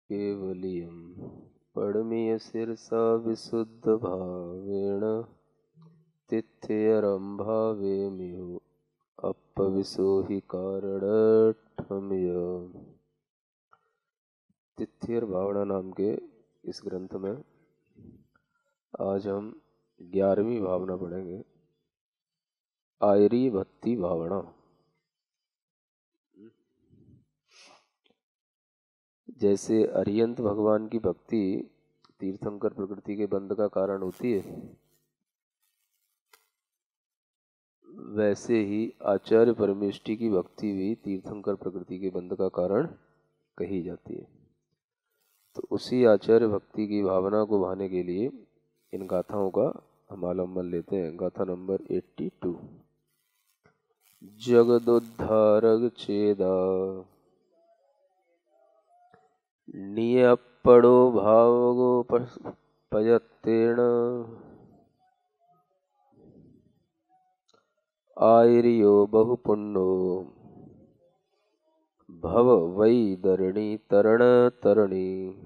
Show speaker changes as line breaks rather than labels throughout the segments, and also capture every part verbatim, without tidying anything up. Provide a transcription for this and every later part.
केवलियं पड़मीय शिरसा विशुद्ध भावेण तिथ्यरंभावे मिहु अपविशो हि कारणठमय। तिथ्यर भावना नाम के इस ग्रंथ में आज हम ग्यारहवीं भावना पढ़ेंगे, आयरी भक्ति भावना। जैसे अरियंत भगवान की भक्ति तीर्थंकर प्रकृति के बंध का कारण होती है, वैसे ही आचार्य परमेष्टि की भक्ति भी तीर्थंकर प्रकृति के बंध का कारण कही जाती है। तो उसी आचार्य भक्ति की भावना को भाने के लिए इन गाथाओं का हम आलम्बन लेते हैं। गाथा नंबर बयासी। जगदोद्धारक छेदा नियपड़ो भावगो पयत्तेण आयर्यो बहुपुण्यो भव वै दरणी तरण तरणी।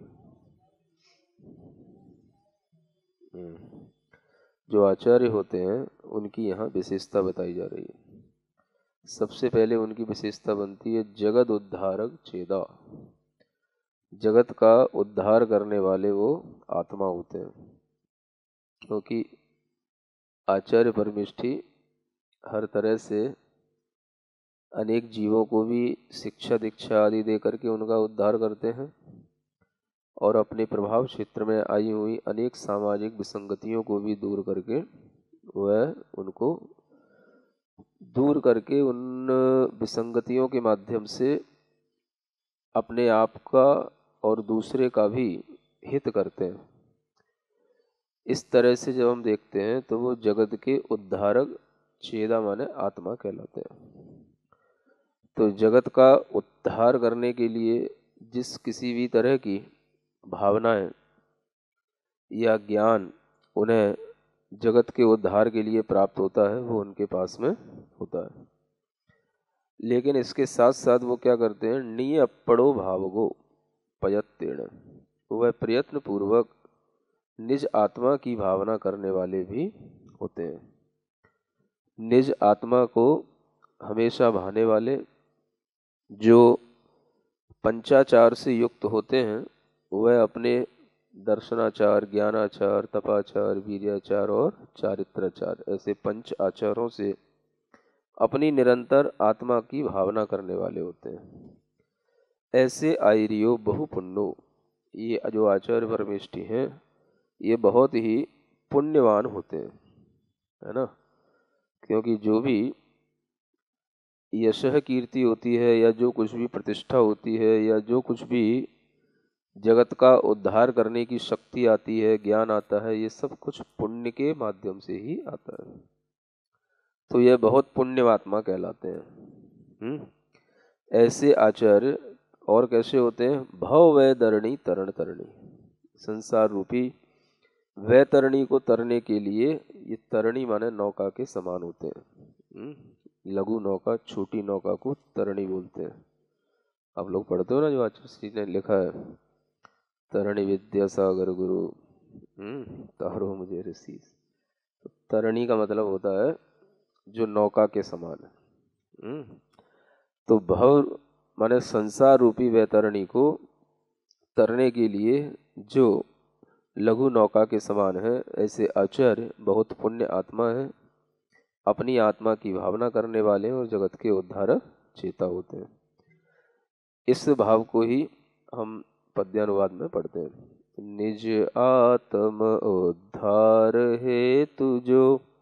जो आचार्य होते हैं उनकी यहाँ विशेषता बताई जा रही है। सबसे पहले उनकी विशेषता बनती है जगत उद्धारक छेदा। जगत का उद्धार करने वाले वो आत्मा होते हैं, क्योंकि आचार्य परमेष्ठी हर तरह से अनेक जीवों को भी शिक्षा दीक्षा आदि दे करके उनका उद्धार करते हैं और अपने प्रभाव क्षेत्र में आई हुई अनेक सामाजिक विसंगतियों को भी दूर करके वह उनको दूर करके उन विसंगतियों के माध्यम से अपने आप का और दूसरे का भी हित करते हैं। इस तरह से जब हम देखते हैं तो वो जगत के उद्धारक छेदा माने आत्मा कहलाते हैं। तो जगत का उद्धार करने के लिए जिस किसी भी तरह की भावनाएं या ज्ञान उन्हें जगत के उद्धार के लिए प्राप्त होता है, वो उनके पास में होता है। लेकिन इसके साथ साथ वो क्या करते हैं, नियपड़ो भावगो पयत्तेण, वह प्रयत्न पूर्वक निज आत्मा की भावना करने वाले भी होते हैं। निज आत्मा को हमेशा भाने वाले, जो पंचाचार से युक्त होते हैं, वह अपने दर्शनाचार, ज्ञानाचार, तपाचार, वीर्याचार और चारित्राचार, ऐसे पंच आचारों से अपनी निरंतर आत्मा की भावना करने वाले होते हैं। ऐसे आयरियो बहुपुण्यो, ये जो आचार्य परमेष्टि हैं ये बहुत ही पुण्यवान होते हैं, है ना। क्योंकि जो भी यशः कीर्ति होती है या जो कुछ भी प्रतिष्ठा होती है या जो कुछ भी जगत का उद्धार करने की शक्ति आती है, ज्ञान आता है, ये सब कुछ पुण्य के माध्यम से ही आता है। तो यह बहुत पुण्यवात्मा कहलाते हैं। हम्म ऐसे आचार्य और कैसे होते हैं, भव वैतरणी तरण तरणी, संसार रूपी वैतरणी को तरने के लिए ये तरणी माने नौका के समान होते हैं। लघु नौका, छोटी नौका को तरणी बोलते हैं। आप लोग पढ़ते हो ना, जो आचार्य श्री ने लिखा है, तरणी विद्यासागर गुरु तारो मुझे ऋषि। तो तरणी का मतलब होता है जो नौका के समान है। तो भव माने संसार रूपी वैतरणी को तरने के लिए जो लघु नौका के समान है, ऐसे आचार्य बहुत पुण्य आत्मा है, अपनी आत्मा की भावना करने वाले और जगत के उद्धारक चेता होते हैं। इस भाव को ही हम पद्यानुवाद में पढ़ते हैं। निज आत्म उद्धार हेतु जो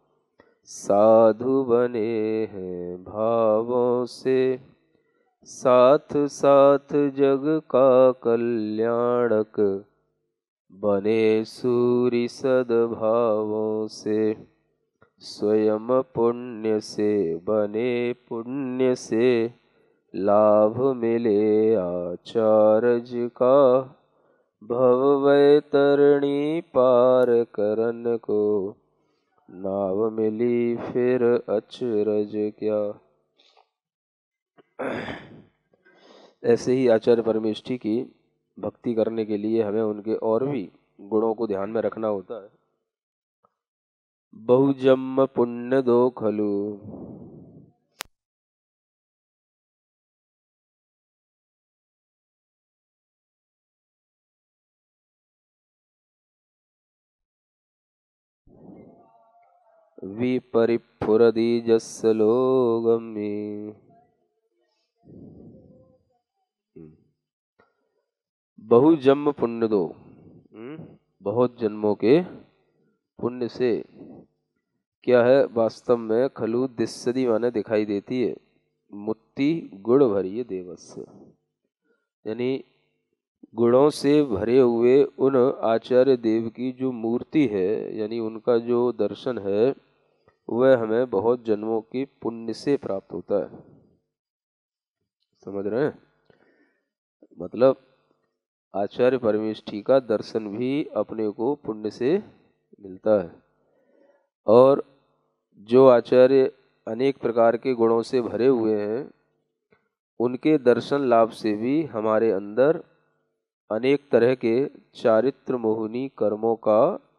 साधु बने हैं भावों से, साथ साथ जग का कल्याणक बने सूरी सद्भावों से। स्वयं पुण्य से बने पुण्य से, लाभ मिले आचार्य का, भव वैतरणी पार करन को, नाव मिली फिर अचरज क्या। ऐसे ही आचार्य परमेष्ठी की भक्ति करने के लिए हमें उनके और भी गुणों को ध्यान में रखना होता है। बहुजन्म पुण्य दो खलु, विपरिफुरदि जस्सलोगम्मि। बहुजन्म पुण्य दो, बहुत जन्मों के पुण्य से क्या है, वास्तव में खलु दिस्सदी माने दिखाई देती है, मुत्ति गुण भरी देवस्य, यानी गुणों से भरे हुए उन आचार्य देव की जो मूर्ति है, यानी उनका जो दर्शन है, वह हमें बहुत जन्मों के पुण्य से प्राप्त होता है। समझ रहे हैं? मतलब आचार्य परमेष्ठी का दर्शन भी अपने को पुण्य से मिलता है, और जो आचार्य अनेक प्रकार के गुणों से भरे हुए हैं, उनके दर्शन लाभ से भी हमारे अंदर अनेक तरह के चारित्र मोहिनी कर्मों का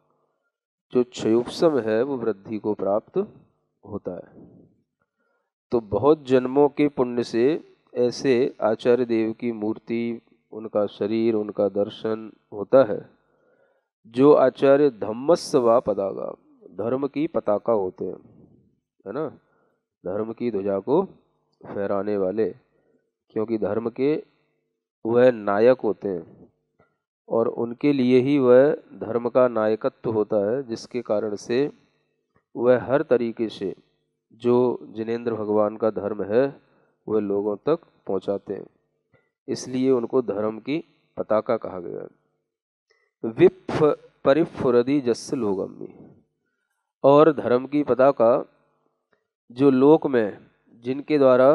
जो क्षयोपशम है वो वृद्धि को प्राप्त होता है। तो बहुत जन्मों के पुण्य से ऐसे आचार्य देव की मूर्ति, उनका शरीर, उनका दर्शन होता है। जो आचार्य धम्मस्य वा पताका, धर्म की पताका होते हैं, है ना, धर्म की ध्वजा को फहराने वाले, क्योंकि धर्म के वह नायक होते हैं और उनके लिए ही वह धर्म का नायकत्व होता है, जिसके कारण से वह हर तरीके से जो जिनेंद्र भगवान का धर्म है वह लोगों तक पहुंचाते हैं, इसलिए उनको धर्म की पताका कहा गया। विप परिफुरदि जस्सलोगम्मि, और धर्म की पताका जो लोक में जिनके द्वारा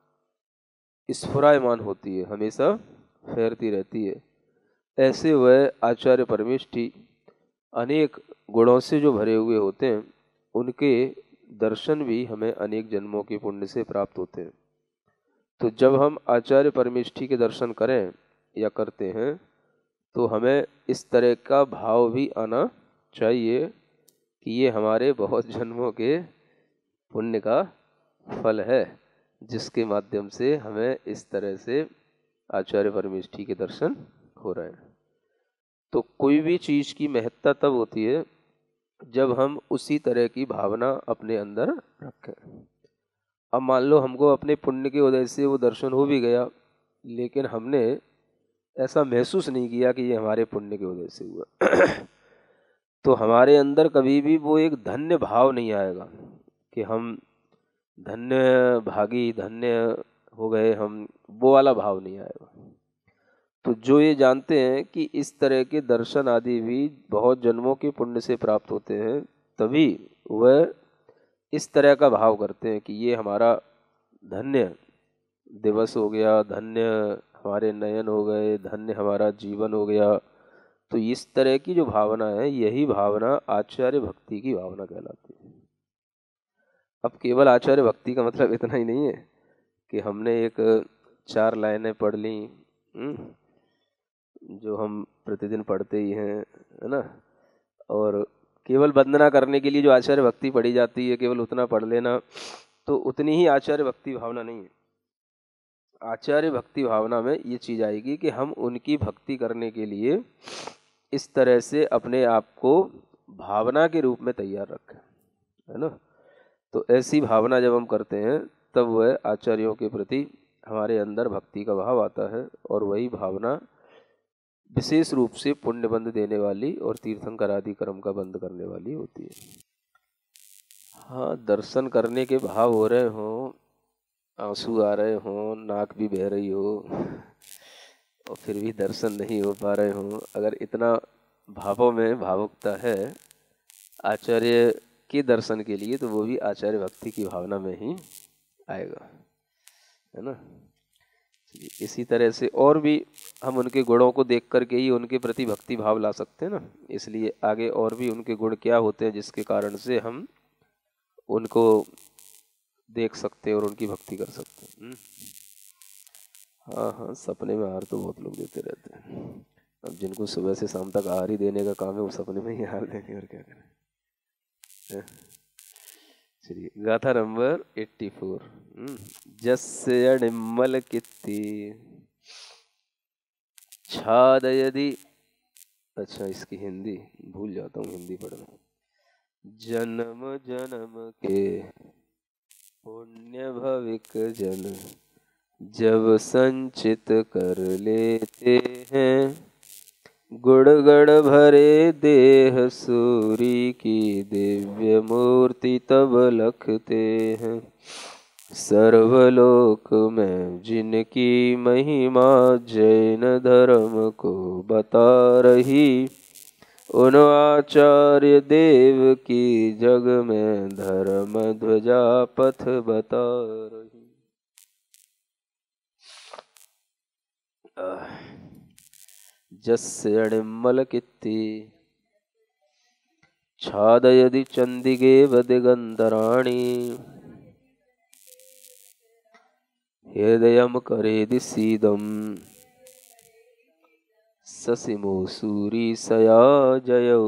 स्फुरायमान होती है, हमेशा फैरती रहती है, ऐसे वह आचार्य परमेष्ठी अनेक गुणों से जो भरे हुए होते हैं, उनके दर्शन भी हमें अनेक जन्मों के पुण्य से प्राप्त होते हैं। तो जब हम आचार्य परमेष्ठी के दर्शन करें या करते हैं तो हमें इस तरह का भाव भी आना चाहिए कि ये हमारे बहुत जन्मों के पुण्य का फल है, जिसके माध्यम से हमें इस तरह से आचार्य परमेष्ठी के दर्शन हो रहे हैं। तो कोई भी चीज़ की महत्ता तब होती है जब हम उसी तरह की भावना अपने अंदर रखें। अब मान लो हमको अपने पुण्य की वजह से वो दर्शन हो भी गया, लेकिन हमने ऐसा महसूस नहीं किया कि ये हमारे पुण्य की वजह से हुआ तो हमारे अंदर कभी भी वो एक धन्य भाव नहीं आएगा कि हम धन्य भागी, धन्य हो गए हम, वो वाला भाव नहीं आएगा। तो जो ये जानते हैं कि इस तरह के दर्शन आदि भी बहुत जन्मों के पुण्य से प्राप्त होते हैं, तभी वह इस तरह का भाव करते हैं कि ये हमारा धन्य दिवस हो गया, धन्य हमारे नयन हो गए, धन्य हमारा जीवन हो गया। तो इस तरह की जो भावना है, यही भावना आचार्य भक्ति की भावना कहलाती है। अब केवल आचार्य भक्ति का मतलब इतना ही नहीं है कि हमने एक चार लाइनें पढ़ ली, जो हम प्रतिदिन पढ़ते ही हैं, है ना, और केवल वंदना करने के लिए जो आचार्य भक्ति पढ़ी जाती है, केवल उतना पढ़ लेना, तो उतनी ही आचार्य भक्ति भावना नहीं है। आचार्य भक्ति भावना में ये चीज़ आएगी कि हम उनकी भक्ति करने के लिए इस तरह से अपने आप को भावना के रूप में तैयार रखें, है ना। तो ऐसी भावना जब हम करते हैं तब वह आचार्यों के प्रति हमारे अंदर भक्ति का भाव आता है, और वही भावना विशेष रूप से पुण्य बंध देने वाली और तीर्थंकर आदि कर्म का बंद करने वाली होती है। हाँ, दर्शन करने के भाव हो रहे हों, आंसू आ रहे हों, नाक भी बह रही हो और फिर भी दर्शन नहीं हो पा रहे हों, अगर इतना भावों में भावुकता है आचार्य के दर्शन के लिए, तो वो भी आचार्य भक्ति की भावना में ही आएगा, है ना। इसी तरह से और भी हम उनके गुणों को देख करके ही उनके प्रति भक्ति भाव ला सकते हैं ना। इसलिए आगे और भी उनके गुण क्या होते हैं जिसके कारण से हम उनको देख सकते हैं और उनकी भक्ति कर सकते हैं। हाँ हाँ, सपने में हार तो बहुत लोग देते रहते हैं। अब जिनको सुबह से शाम तक हार ही देने का काम है, वो सपने में ही हार देंगे, और क्या करें। हैं? चलिए, गाथा नंबर एट्टी फोर। जस्य अणिमल कित्ती छादयदि। अच्छा, इसकी हिंदी भूल जाता हूँ, हिंदी पढ़ना। जन्म जन्म के पुण्य भविक जन जब संचित कर लेते हैं, गुण गण भरे देह सूरी की दिव्य मूर्ति तब लखते हैं। सर्वलोक में जिनकी महिमा जैन धर्म को बता रही, उन आचार्य देव की जग में धर्म ध्वजा पथ बता रही। जस्य अणिमल कित्ती छादयदि चंदिगेव दिगंतराणि, हृदयम करेदि सीदम ससिमो सूरी सया जयो।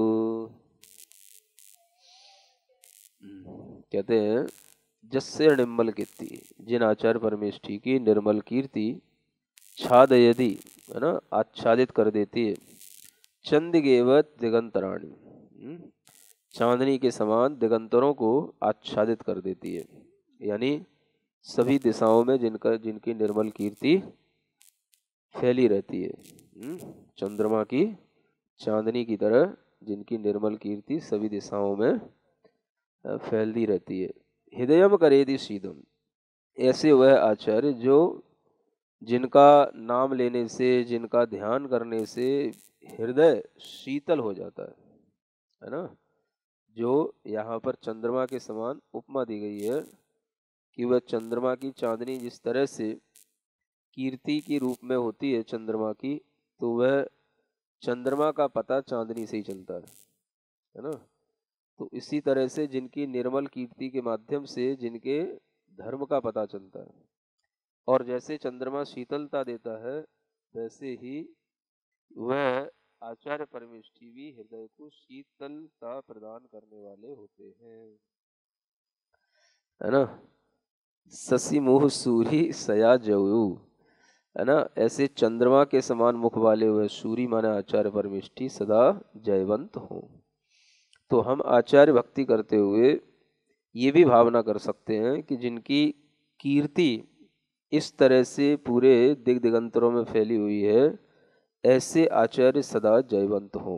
कहते हैं, जस्य अणिमल कीर्ति, जिन आचार्य परमेष्ठी की निर्मल कीर्ति छादयदि, है ना, आच्छादित कर देती है। चंदिगेवत दिगंतराणी, चांदनी के समान दिगंतरों को आच्छादित कर देती है। यानी सभी दिशाओं में जिनका जिनकी निर्मल कीर्ति फैली रहती है। चंद्रमा की चांदनी की तरह जिनकी निर्मल कीर्ति सभी दिशाओं में फैलती रहती है। हृदयम करेदि सीदम, ऐसे वह आचार्य जो जिनका नाम लेने से, जिनका ध्यान करने से हृदय शीतल हो जाता है, है ना। जो यहाँ पर चंद्रमा के समान उपमा दी गई है कि वह चंद्रमा की चांदनी जिस तरह से कीर्ति की रूप में होती है चंद्रमा की, तो वह चंद्रमा का पता चांदनी से ही चलता है, है ना। तो इसी तरह से जिनकी निर्मल कीर्ति के माध्यम से जिनके धर्म का पता चलता है, और जैसे चंद्रमा शीतलता देता है, वैसे ही वह आचार्य परमेष्ठी भी हृदय को शीतलता प्रदान करने वाले होते हैं, है ना। शशि मुह सूरी सया जयु, है ना। ऐसे चंद्रमा के समान मुख वाले हुए सूरी माने आचार्य परमेष्ठी सदा जयवंत हो। तो हम आचार्य भक्ति करते हुए ये भी भावना कर सकते हैं कि जिनकी कीर्ति इस तरह से पूरे दिग दिगंतरों में फैली हुई है, ऐसे आचार्य सदा जयवंत हो।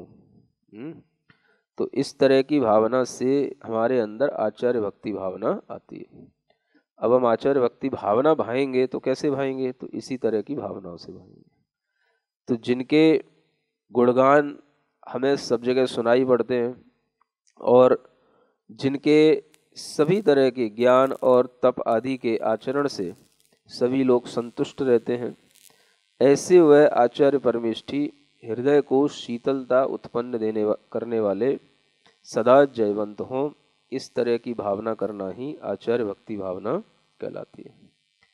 तो इस तरह की भावना से हमारे अंदर आचार्य भक्ति भावना आती है। अब हम आचार्य भक्ति भावना भाएंगे तो कैसे भाएंगे, तो इसी तरह की भावनाओं से भाएंगे। तो जिनके गुणगान हमें सब जगह सुनाई पड़ते हैं और जिनके सभी तरह के ज्ञान और तप आदि के आचरण से सभी लोग संतुष्ट रहते हैं, ऐसे वह आचार्य परमेष्ठी हृदय को शीतलता उत्पन्न देने वा, करने वाले सदा जयवंत हों। इस तरह की भावना करना ही आचार्य भक्ति भावना कहलाती है।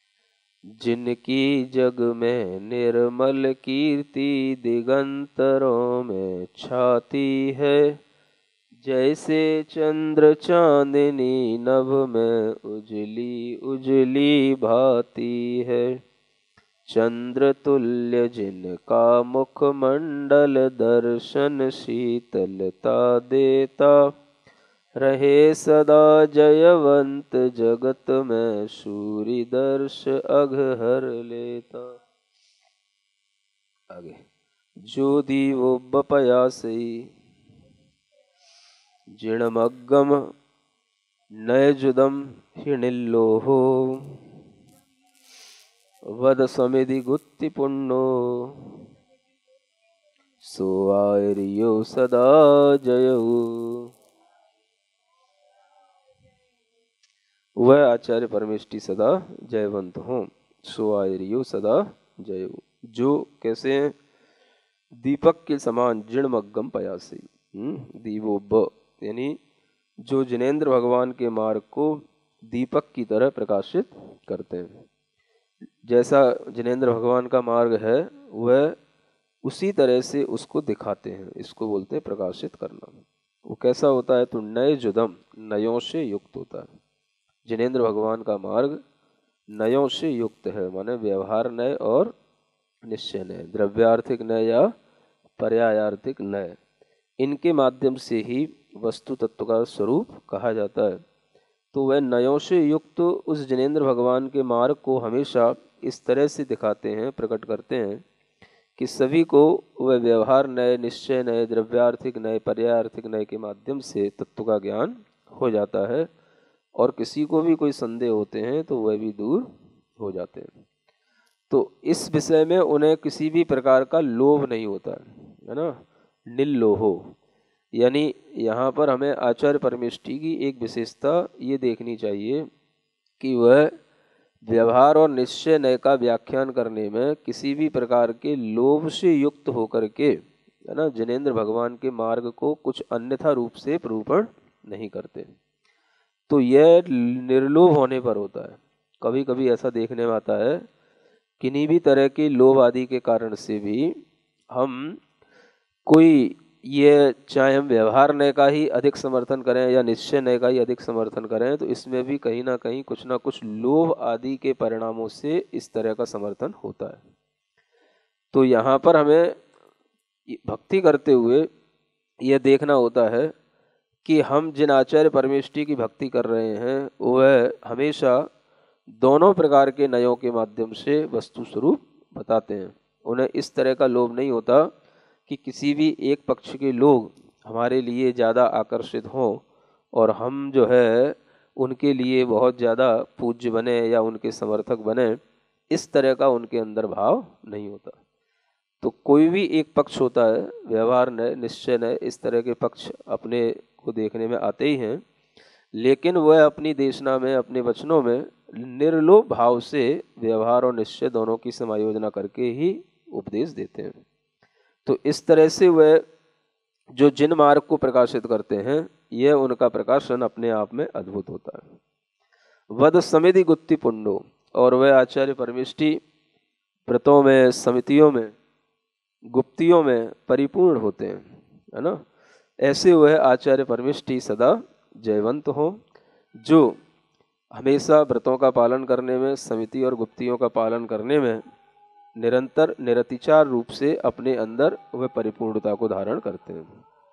जिनकी जग में निर्मल कीर्ति दिगंतरों में छाती है, जैसे चंद्र चांदनी नभ में उजली उजली भाती है। चंद्र तुल्य जिनका मुख मंडल दर्शन शीतलता देता, रहे सदा जयवंत जगत में सूर्य दर्श अघ हर लेता। आगे, जो दीवो बपयासी जिणमग्गम नयजुदम हिणिल्लोहो, वद समिधि गुत्ति पुण्यो सो आर्यो सदा जयऊ। वह आचार्य परमेष्ठी सदा जयवंत हो, सो आर्यो सदा जयऊ। जो कैसे हैं, दीपक के समान जिणमग्गम पयासी, दीवो ब यानी जो जिनेंद्र भगवान के मार्ग को दीपक की तरह प्रकाशित करते हैं। जैसा जिनेंद्र भगवान का मार्ग है वह उसी तरह से उसको दिखाते हैं। इसको बोलते हैं प्रकाशित करना। वो कैसा होता है? तो नए जुदम, नयों से युक्त होता है। जिनेंद्र भगवान का मार्ग नयों से युक्त है, माने व्यवहार नय और निश्चय नय, द्रव्यार्थिक नय या पर्यायार्थिक नय, इनके माध्यम से ही वस्तु तत्व का स्वरूप कहा जाता है। तो वह नयों से युक्त उस जिनेंद्र भगवान के मार्ग को हमेशा इस तरह से दिखाते हैं, प्रकट करते हैं कि सभी को वह व्यवहार नय, निश्चय नय, द्रव्यार्थिक नय, पर्यायार्थिक नय के माध्यम से तत्व का ज्ञान हो जाता है, और किसी को भी कोई संदेह होते हैं तो वह भी दूर हो जाते हैं। तो इस विषय में उन्हें किसी भी प्रकार का लोभ नहीं होता है ना, निर्लोहो। यानी यहाँ पर हमें आचार्य परमेष्टि की एक विशेषता ये देखनी चाहिए कि वह व्यवहार और निश्चय नय का व्याख्यान करने में किसी भी प्रकार के लोभ से युक्त होकर के, है ना, जिनेंद्र भगवान के मार्ग को कुछ अन्यथा रूप से निरूपण नहीं करते। तो यह निर्लोभ होने पर होता है। कभी कभी ऐसा देखने में आता है किन्हीं भी तरह के लोभ आदि के कारण से भी हम कोई, ये चाहे हम व्यवहार नय का ही अधिक समर्थन करें या निश्चय नय का ही अधिक समर्थन करें, तो इसमें भी कहीं ना कहीं कुछ ना कुछ लोभ आदि के परिणामों से इस तरह का समर्थन होता है। तो यहाँ पर हमें भक्ति करते हुए यह देखना होता है कि हम जिन आचार्य परमेष्टि की भक्ति कर रहे हैं वह हमेशा दोनों प्रकार के नयों के माध्यम से वस्तु स्वरूप बताते हैं। उन्हें इस तरह का लोभ नहीं होता कि किसी भी एक पक्ष के लोग हमारे लिए ज़्यादा आकर्षित हों और हम जो है उनके लिए बहुत ज़्यादा पूज्य बने या उनके समर्थक बने, इस तरह का उनके अंदर भाव नहीं होता। तो कोई भी एक पक्ष होता है, व्यवहार नय, निश्चय नय, इस तरह के पक्ष अपने को देखने में आते ही हैं, लेकिन वह अपनी देशना में, अपने वचनों में निर्लोभ भाव से व्यवहार और निश्चय दोनों की समायोजना करके ही उपदेश देते हैं। तो इस तरह से वह जो जिन मार्ग को प्रकाशित करते हैं, यह उनका प्रकाशन अपने आप में अद्भुत होता है। वद समिति गुत्ति पुंडो, और वह आचार्य परमेष्टि व्रतों में, समितियों में, गुप्तियों में परिपूर्ण होते हैं, है ना। ऐसे वह आचार्य परमेष्टि सदा जयवंत हो, जो हमेशा व्रतों का पालन करने में, समिति और गुप्तियों का पालन करने में निरंतर निरतिचार रूप से अपने अंदर वह परिपूर्णता को धारण करते हैं।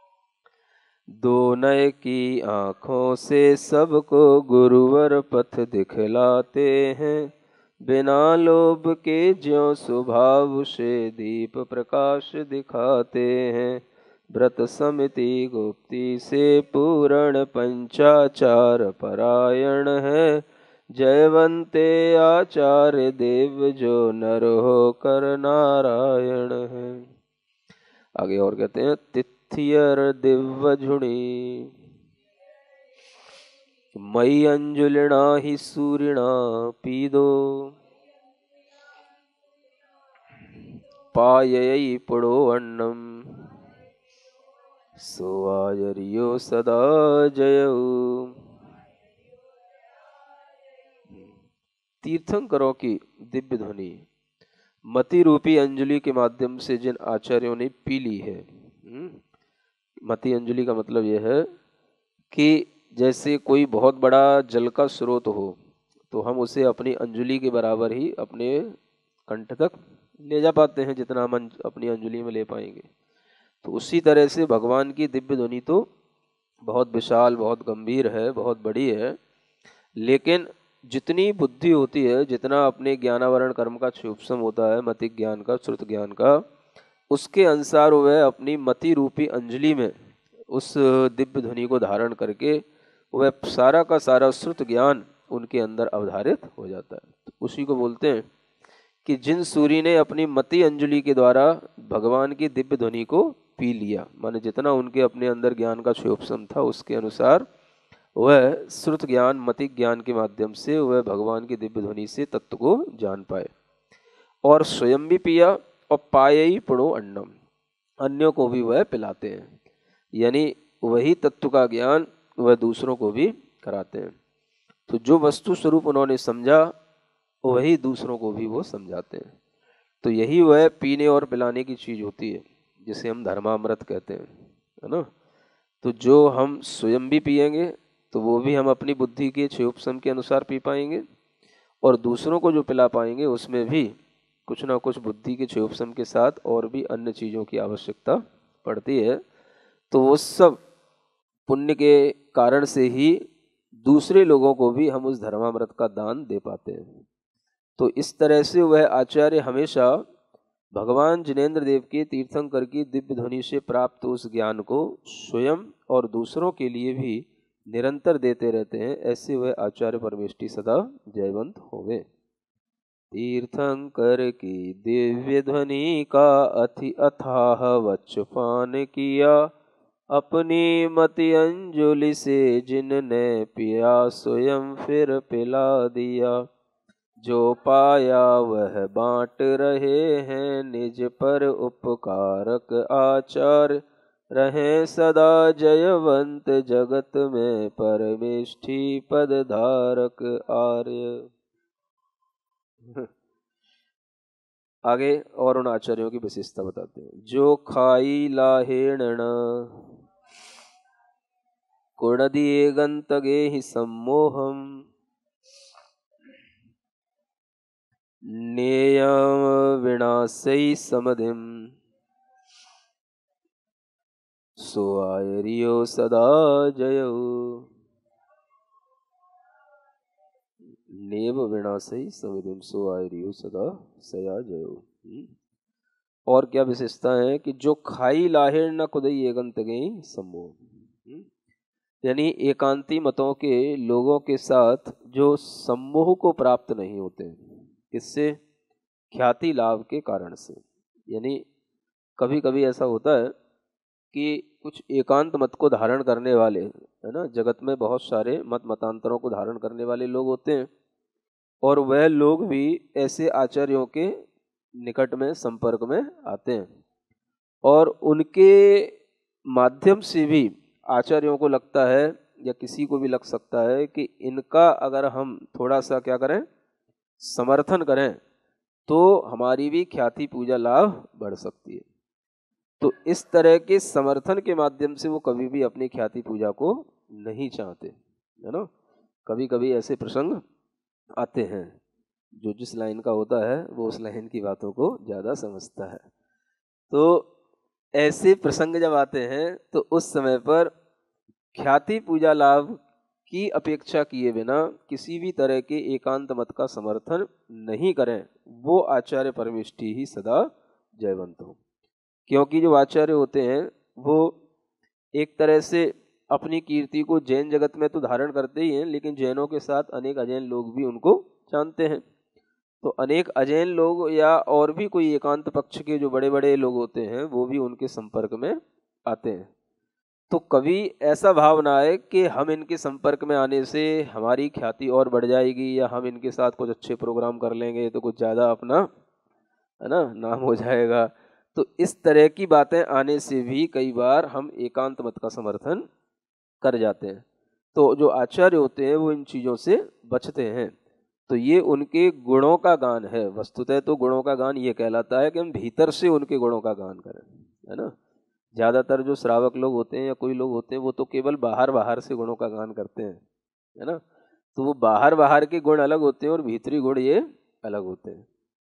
दो नय की आँखों से सबको गुरुवर पथ दिखलाते हैं, बिना लोभ के ज्यों स्वभाव से दीप प्रकाश दिखाते हैं। व्रत समिति गुप्ति से पूर्ण पंचाचार परायण है, जयवंते आचार्य देव जो नर हो कर नारायण है। आगे और कहते हैं, तिथियर दिव्य झुणी मई अंजुलिना ही सूरिणा पीदो, पायई पड़ो अन्नम सोआयरियो सदा जयऊ। तीर्थंकरों की दिव्य ध्वनि मति रूपी अंजलि के माध्यम से जिन आचार्यों ने पी ली है। मति अंजलि का मतलब यह है कि जैसे कोई बहुत बड़ा जल का स्रोत हो तो हम उसे अपनी अंजलि के बराबर ही अपने कंठ तक ले जा पाते हैं, जितना हम अपनी अंजलि में ले पाएंगे। तो उसी तरह से भगवान की दिव्य ध्वनि तो बहुत विशाल, बहुत गंभीर है, बहुत बड़ी है, लेकिन जितनी बुद्धि होती है, जितना अपने ज्ञानावरण कर्म का क्षुप्सम होता है, मति ज्ञान का, श्रुत ज्ञान का, उसके अनुसार वह अपनी मति रूपी अंजलि में उस दिव्य ध्वनि को धारण करके वह सारा का सारा श्रुत ज्ञान उनके अंदर अवधारित हो जाता है। तो उसी को बोलते हैं कि जिन सूरी ने अपनी मति अंजलि के द्वारा भगवान की दिव्य ध्वनि को पी लिया, माने जितना उनके अपने अंदर ज्ञान का क्षोभसम था उसके अनुसार वह श्रुत ज्ञान, मति ज्ञान के माध्यम से वह भगवान की दिव्य ध्वनि से तत्व को जान पाए, और स्वयं भी पिया और पाए ही पड़ो अन्नम, अन्यों को भी वह पिलाते हैं। यानी वही तत्व का ज्ञान वह दूसरों को भी कराते हैं। तो जो वस्तु स्वरूप उन्होंने समझा वही दूसरों को भी वो समझाते हैं। तो यही वह पीने और पिलाने की चीज़ होती है जिसे हम धर्मामृत कहते हैं, है ना। तो जो हम स्वयं भी पिएंगे तो वो भी हम अपनी बुद्धि के क्षयोपशम के अनुसार पी पाएंगे, और दूसरों को जो पिला पाएंगे उसमें भी कुछ ना कुछ बुद्धि के क्षयोपशम के साथ और भी अन्य चीज़ों की आवश्यकता पड़ती है। तो वो सब पुण्य के कारण से ही दूसरे लोगों को भी हम उस धर्मामृत का दान दे पाते हैं। तो इस तरह से वह आचार्य हमेशा भगवान जिनेंद्र देव के तीर्थंकर की दिव्य ध्वनि से प्राप्त उस ज्ञान को स्वयं और दूसरों के लिए भी निरंतर देते रहते हैं। ऐसे वह आचार्य परमेष्टि सदा जयवंत होवे। तीर्थंकर की दिव्य ध्वनि का अति अथाह वचपान किया, अपनी मति अंजुलि से जिनने पिया स्वयं फिर पिला दिया। जो पाया वह बांट रहे हैं निज पर उपकारक आचार, रहे सदा जयवंत जगत में परमेष्ठि पद धारक आर्य। आगे और उन आचार्यों की विशेषता बताते हैं। जो खाई लाहेण कुणदिए गंतगे ही सम्मोहम, नेयम विनाशई समधिम सुआयरियो सदा जयो। नेव विनाशई समधिम सुआयरियो सदा सया जयो। और क्या विशेषता है कि जो खाई लाहेर न कुदई एगंत गई सम्मोह, यानी एकांती मतों के लोगों के साथ जो सम्मोह को प्राप्त नहीं होते, किससे? ख्याति लाभ के कारण से। यानी कभी कभी ऐसा होता है कि कुछ एकांत मत को धारण करने वाले, है ना, जगत में बहुत सारे मत मतांतरों को धारण करने वाले लोग होते हैं, और वह लोग भी ऐसे आचार्यों के निकट में संपर्क में आते हैं, और उनके माध्यम से भी आचार्यों को लगता है या किसी को भी लग सकता है कि इनका अगर हम थोड़ा सा क्या करें, समर्थन करें, तो हमारी भी ख्याति पूजा लाभ बढ़ सकती है। तो इस तरह के समर्थन के माध्यम से वो कभी भी अपनी ख्याति पूजा को नहीं चाहते, है ना। कभी कभी ऐसे प्रसंग आते हैं, जो जिस लाइन का होता है वो उस लाइन की बातों को ज़्यादा समझता है। तो ऐसे प्रसंग जब आते हैं तो उस समय पर ख्याति पूजा लाभ की अपेक्षा किए बिना किसी भी तरह के एकांत मत का समर्थन नहीं करें, वो आचार्य परमेष्टि ही सदा जयवंत हो। क्योंकि जो आचार्य होते हैं वो एक तरह से अपनी कीर्ति को जैन जगत में तो धारण करते ही हैं, लेकिन जैनों के साथ अनेक अजैन लोग भी उनको जानते हैं। तो अनेक अजैन लोग या और भी कोई एकांत पक्ष के जो बड़े बड़े लोग होते हैं वो भी उनके संपर्क में आते हैं। तो कभी ऐसा भाव ना आए कि हम इनके संपर्क में आने से हमारी ख्याति और बढ़ जाएगी, या हम इनके साथ कुछ अच्छे प्रोग्राम कर लेंगे तो कुछ ज़्यादा अपना, है ना, नाम हो जाएगा। तो इस तरह की बातें आने से भी कई बार हम एकांत मत का समर्थन कर जाते हैं। तो जो आचार्य होते हैं वो इन चीज़ों से बचते हैं। तो ये उनके गुणों का गान है। वस्तुतः तो गुणों का गान ये कहलाता है कि हम भीतर से उनके गुणों का गान करें, है ना। ज़्यादातर जो श्रावक लोग होते हैं या कोई लोग होते हैं वो तो केवल बाहर बाहर से गुणों का गान करते हैं, है ना। तो वो बाहर बाहर के गुण अलग होते हैं और भीतरी गुण ये अलग होते हैं।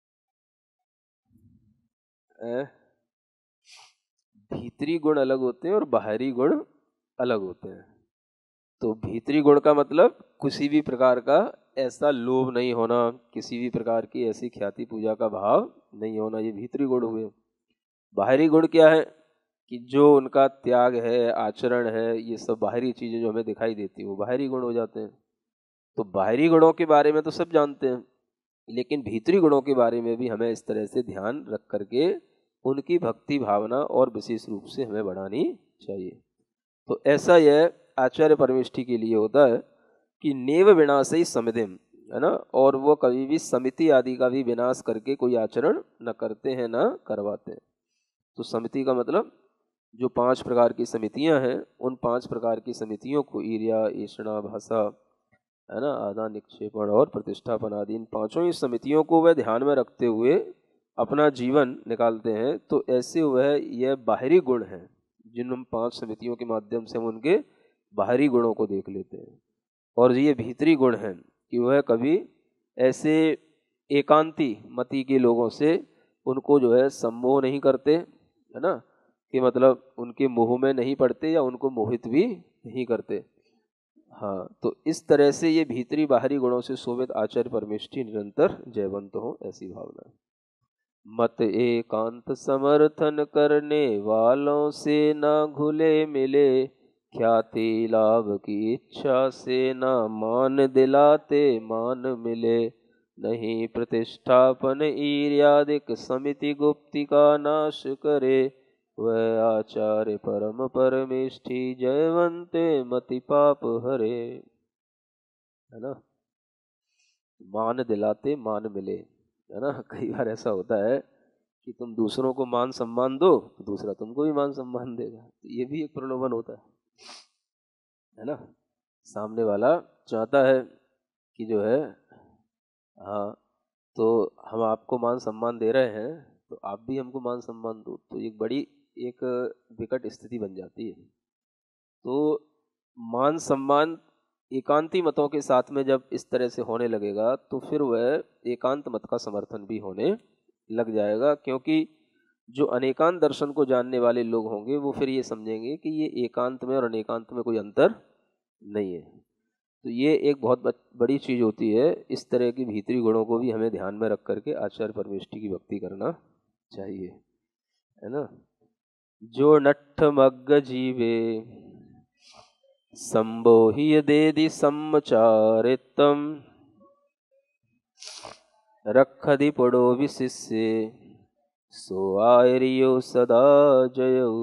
भीतरी गुण अलग होते हैं और बाहरी गुण अलग होते हैं। तो भीतरी गुण का मतलब किसी भी प्रकार का ऐसा लोभ नहीं होना, किसी भी प्रकार की ऐसी ख्याति पूजा का भाव नहीं होना, ये भीतरी गुण हुए। बाहरी गुण क्या है कि जो उनका त्याग है, आचरण है, ये सब बाहरी चीज़ें जो हमें दिखाई देती है वो बाहरी गुण हो जाते हैं। तो बाहरी गुणों के बारे में तो सब जानते हैं, लेकिन भीतरी गुणों के बारे में भी हमें इस तरह से ध्यान रख करके उनकी भक्ति भावना और विशेष रूप से हमें बढ़ानी चाहिए। तो ऐसा यह आचार्य परमेष्टि के लिए होता है कि नेव विनाशई समितिम, है ना, और वो कभी भी समिति आदि का भी विनाश करके कोई आचरण न करते हैं न करवाते हैं। तो समिति का मतलब जो पांच प्रकार की समितियां हैं, उन पांच प्रकार की समितियों को ईर्ष्या, ईषणा, भाषा, है ना, आदान निक्षेपण और प्रतिष्ठापन आदि, इन पांचों ही समितियों को वह ध्यान में रखते हुए अपना जीवन निकालते हैं। तो ऐसे वह यह बाहरी गुण हैं जिन हम पांच समितियों के माध्यम से हम उनके बाहरी गुणों को देख लेते हैं। और ये भीतरी गुण हैं कि वह कभी ऐसे एकांती मति के लोगों से उनको जो है सम्मोह नहीं करते, है ना, कि मतलब उनके मोह में नहीं पड़ते या उनको मोहित भी नहीं करते। हाँ, तो इस तरह से ये भीतरी बाहरी गुणों से शोभित आचार्य परमेष्ठी निरंतर जयवंत हो, ऐसी भावना है। मत एकांत समर्थन करने वालों से ना घुले मिले, ख्याति लाभ की इच्छा से ना मान दिलाते मान मिले, नहीं प्रतिष्ठापन ईर्यादिक समिति गुप्ति का नाश करे, वह आचार्य परम परमेष्ठी जयवंते मति पाप हरे। है ना, मान दिलाते मान मिले, है ना। कई बार ऐसा होता है कि तुम दूसरों को मान सम्मान दो तो दूसरा तुमको भी मान सम्मान देगा, तो ये भी एक प्रलोभन होता है, है ना। सामने वाला चाहता है कि जो है, हाँ, तो हम आपको मान सम्मान दे रहे हैं तो आप भी हमको मान सम्मान दो, तो एक बड़ी एक विकट स्थिति बन जाती है। तो मान सम्मान एकांती मतों के साथ में जब इस तरह से होने लगेगा तो फिर वह एकांत मत का समर्थन भी होने लग जाएगा, क्योंकि जो अनेकांत दर्शन को जानने वाले लोग होंगे वो फिर ये समझेंगे कि ये एकांत में और अनेकांत में कोई अंतर नहीं है। तो ये एक बहुत बड़ी चीज़ होती है। इस तरह की भीतरी गुणों को भी हमें ध्यान में रख करके आचार्य परमेष्ठी की भक्ति करना चाहिए, है ना। जो नट्ठ मग्ग जीवे संबोह्य देदि सम्मचारितम, रखदि पड़ो विशिष्य सो आर्यो सदा जयऊ।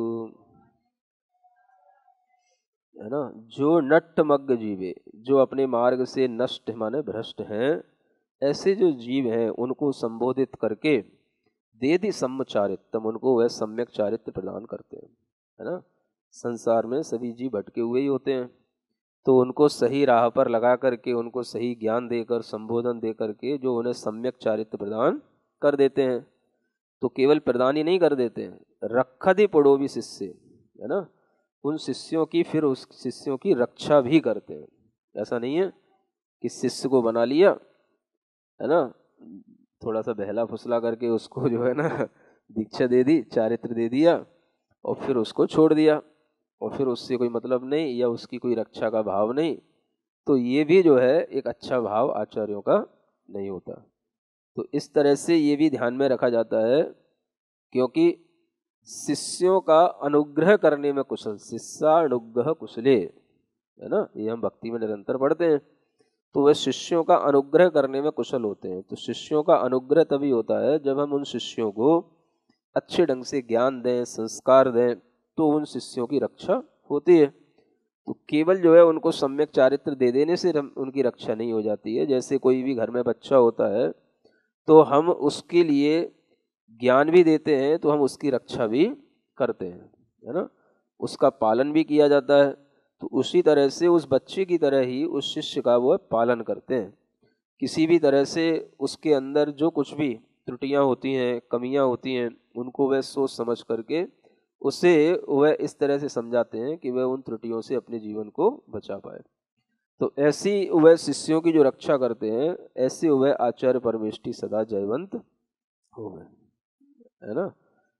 है ना, जो नट्ट मग्ग जीवे, जो अपने मार्ग से नष्ट माने भ्रष्ट हैं, ऐसे जो जीव हैं उनको संबोधित करके देदि सम्मचारितम, उनको वह सम्यक चारित्र प्रदान करते हैं, है ना। संसार में सभी जीव भटके हुए ही होते हैं, तो उनको सही राह पर लगा करके उनको सही ज्ञान देकर संबोधन दे करके जो उन्हें सम्यक चारित्र प्रदान कर देते हैं, तो केवल प्रदान ही नहीं कर देते हैं, रखदि पड़ोवी शिष्य, है ना, उन शिष्यों की फिर उस शिष्यों की रक्षा भी करते हैं। ऐसा नहीं है कि शिष्य को बना लिया, है ना, थोड़ा सा बहला फुसला करके उसको जो है ना दीक्षा दे दी, चारित्र दे दिया और फिर उसको छोड़ दिया और फिर उससे कोई मतलब नहीं या उसकी कोई रक्षा का भाव नहीं, तो ये भी जो है एक अच्छा भाव आचार्यों का नहीं होता। तो इस तरह से ये भी ध्यान में रखा जाता है, क्योंकि शिष्यों का अनुग्रह करने में कुशल, शिष्यानुग्रह कुशले, है ना, ये हम भक्ति में निरंतर पढ़ते हैं। तो वह शिष्यों का अनुग्रह करने में कुशल होते हैं। तो शिष्यों का अनुग्रह तभी होता है जब हम उन शिष्यों को अच्छे ढंग से ज्ञान दें, संस्कार दें, तो उन शिष्यों की रक्षा होती है। तो केवल जो है उनको सम्यक चारित्र दे देने से उनकी रक्षा नहीं हो जाती है। जैसे कोई भी घर में बच्चा होता है तो हम उसके लिए ज्ञान भी देते हैं तो हम उसकी रक्षा भी करते हैं, है ना, उसका पालन भी किया जाता है। तो उसी तरह से उस बच्चे की तरह ही उस शिष्य का वो पालन करते हैं। किसी भी तरह से उसके अंदर जो कुछ भी त्रुटियां होती हैं, कमियां होती हैं, उनको वह सोच समझ करके उसे वह इस तरह से समझाते हैं कि वह उन त्रुटियों से अपने जीवन को बचा पाए। तो ऐसी वह शिष्यों की जो रक्षा करते हैं, ऐसे वह आचार्य परमेष्ठी सदा जयवंत हो गए, है ना।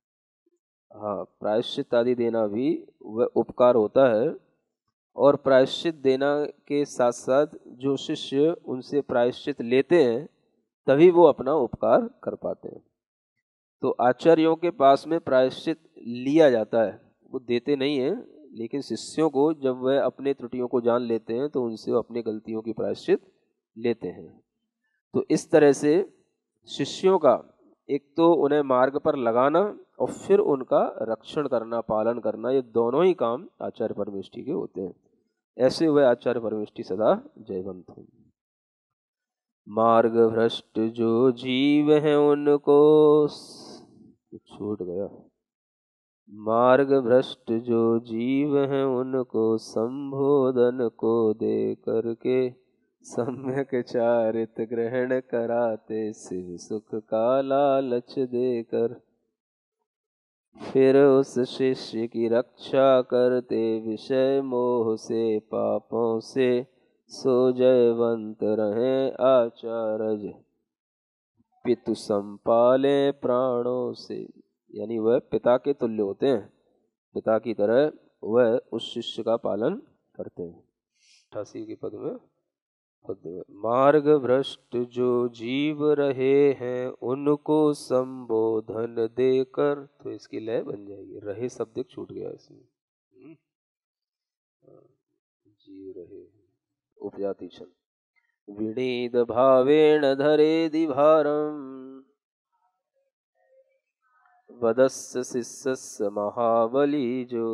हाँ, प्रायश्चित आदि देना भी वह उपकार होता है, और प्रायश्चित देना के साथ साथ जो शिष्य उनसे प्रायश्चित लेते हैं तभी वो अपना उपकार कर पाते हैं। तो आचार्यों के पास में प्रायश्चित लिया जाता है, वो देते नहीं हैं, लेकिन शिष्यों को जब वह अपने त्रुटियों को जान लेते हैं तो उनसे वो अपनी गलतियों की प्रायश्चित लेते हैं। तो इस तरह से शिष्यों का एक तो उन्हें मार्ग पर लगाना और फिर उनका रक्षण करना, पालन करना, ये दोनों ही काम आचार्य परमेष्ठी के होते हैं। ऐसे हुए आचार्य परमेष्ठी सदा जयवंत हो। मार्ग भ्रष्ट जो जीव हैं उनको छूट गया, मार्ग भ्रष्ट जो जीव हैं उनको संबोधन को दे करके सम्यक चारित ग्रहण कराते शिव सुख का लालच देकर, फिर उस शिष्य की रक्षा करते विषय मोह से पापों से, सो जयवंत रहे आचार्य पितु संपाले प्राणों से। यानी वह पिता के तुल्य होते हैं, पिता की तरह वह उस शिष्य का पालन करते हैं। अठासी के पद में पद में मार्ग भ्रष्ट जो जीव रहे हैं उनको संबोधन देकर, तो इसकी लय बन जाएगी। रहे शब्द छूट गया इसमें, जीव रहे उपजाति छंद। विनीत भावेण धरेदि भारम, वदस्य शिष्यस्य महाबली जो,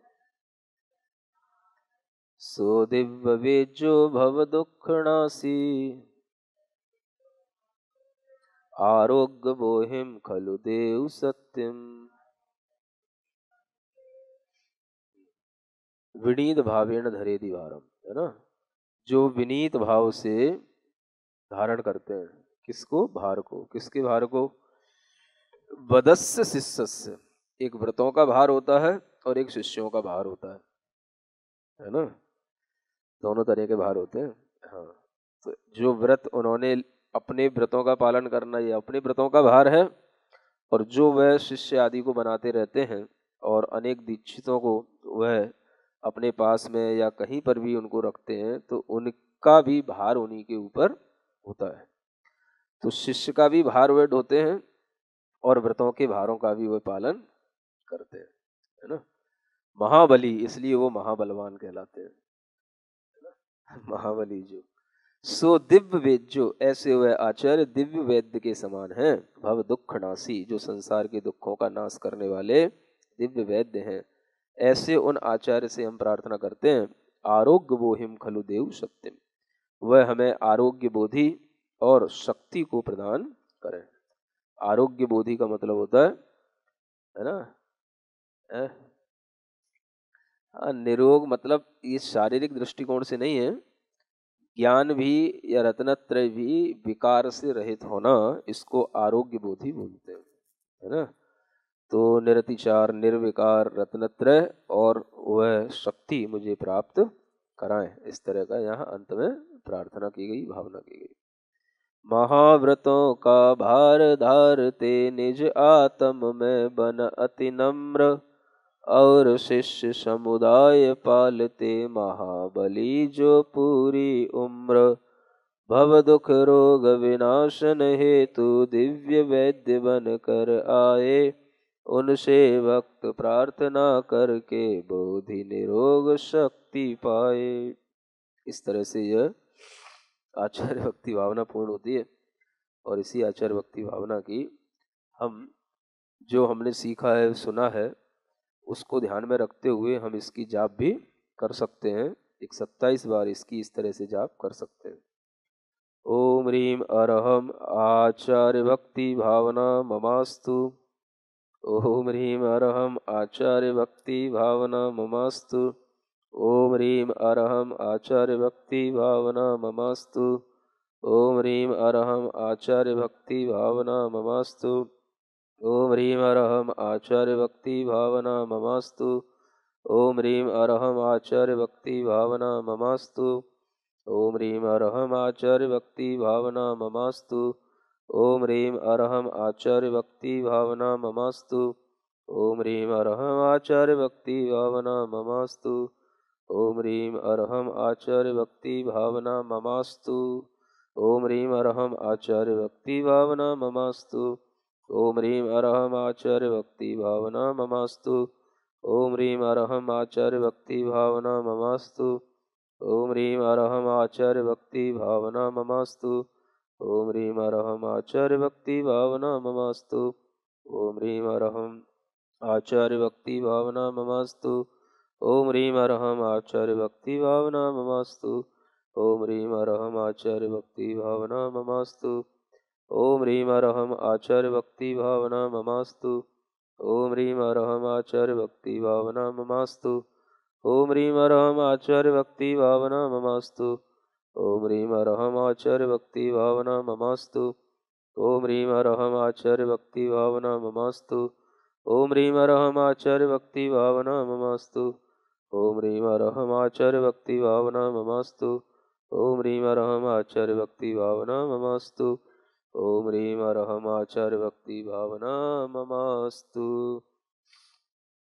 सो दिव्य वेजो भव दुःखनासी, आरोग्य बोहिम खलु देव सत्यम। विनीत भावेण धरेदि भारम, है ना, जो विनीत भाव से धारण करते हैं किसको, भार को। किसके भार को, वदस्य शिष्यस्य, एक व्रतों का भार होता है और एक शिष्यों का भार होता है, है ना, दोनों तरह के भार होते हैं। हाँ, तो जो व्रत उन्होंने अपने व्रतों का पालन करना, ये अपने व्रतों का भार है, और जो वह शिष्य आदि को बनाते रहते हैं और अनेक दीक्षितों को वह अपने पास में या कहीं पर भी उनको रखते हैं, तो उनका भी भार उन्हीं के ऊपर होता है। तो शिष्य का भी भार वे ढोते हैं और व्रतों के भारों का भी वे पालन करते हैं, है ना। महाबली, इसलिए वो महाबलवान कहलाते हैं, महाबली जो। सो दिव्य वेद जो, ऐसे वह आचार्य दिव्य वैद्य के समान हैं। भव दुख नासी, जो संसार के दुखों का नाश करने वाले दिव्य वैद्य हैं। ऐसे उन आचार्य से हम प्रार्थना करते हैं। आरोग्य बोहिम खलु देव सत्यम, वह हमें आरोग्य बोधि और शक्ति को प्रदान करें। आरोग्य बोधि का मतलब होता है, है ना, है? हाँ, निरोग मतलब ये शारीरिक दृष्टिकोण से नहीं है, ज्ञान भी या रत्नत्रय भी विकार से रहित होना, इसको आरोग्य बोधि बोलते हैं, है ना। तो निरतिचार, निर्विकार, रत्नत्रय और वह शक्ति मुझे प्राप्त कराएं, इस तरह का यहाँ अंत में प्रार्थना की गई, भावना की गई। महाव्रतों का भार धारते निज आत्म में बन अति नम्र, और शिष्य समुदाय पालते महाबली जो पूरी उम्र। भव दुख रोग विनाशन हेतु दिव्य वैद्य बन कर आए, उनसे भक्त प्रार्थना करके बोधि निरोग शक्ति पाए। इस तरह से यह आचार्य भक्ति भावना पूर्ण होती है। और इसी आचार्य भक्ति भावना की हम जो हमने सीखा है, सुना है, उसको ध्यान में रखते हुए हम इसकी जाप भी कर सकते हैं। एक सत्ताईस बार इसकी इस तरह से जाप कर सकते हैं। ओम ह्रीम अरहम आचार्य भक्ति भावना ममास्तु। ओम ह्रीम अरहम आचार्य भक्ति भावना ममास्तु। ओम ह्रीम अरहम आचार्य भक्ति भावना ममास्तु। ओम ह्रीम अरहम आचार्य भक्ति भावना ममास्तु। ओम ह्रीम अरहम आचार्य भक्ति भावना ममास्तु। ओम ह्रीम अरहम आचार्य भक्ति भावना ममास्तु। ओम ह्रीम अरहम आचार्य भक्ति भावना ममास्तु। ओम ह्रीम अरहम आचार्य भक्ति भावना ममास्तु। ओम ह्रीम अरहम आचार्य भक्ति भावना ममास्तु। ओम ह्रीम अरहम आचार्य भक्ति भावना ममास्तु। ओम ह्रीम अरहम आचार्य भक्ति भावना ममास्तु। ओम ह्रीम अरहम आचार्य भक्ति भावना ममास्तु। ओम ह्रीम अरहम आचार्य भक्ति भावना ममास्तु। ओम ह्रीम अरहम आचार्य भक्ति भावना ममास्तु। ओम ह्रीम अरहम आचार्य भक्ति भावना ममास्तु। ओम ह्रीम अरहम आचार्य भक्ति भावना ममास्तु। ओम ह्रीम अरहम आचार्य भक्ति भावना ममास्तु। ओम ह्रीम अरहम आचार्य भक्ति भावना ममास्तु। ओम ह्रीम अरहम आचार्य भक्ति भावना ममास्तु। ओम ह्रीम अरहम आचार्य भक्ति भावना ममास्तु। ओम ह्रीम अरहम आचार्य भक्ति भावना ममास्तु। ओम ह्रीं अरहम आचार्य भक्ति भावना ममास्तु। ओम ह्रीं अरहम आचार्य भक्ति भावना ममास्तु। ओम ह्रीं अरहम आचार्य भक्ति भावना ममास्तु। ओम ह्रीं अरहम आचार्य भक्ति भावना ममास्तु। ओम ह्रीं अरहम आचार्य भक्ति भावना ममास्तु। ओम ह्रीं अरहम आचार्य भक्ति भावना ममास्तु।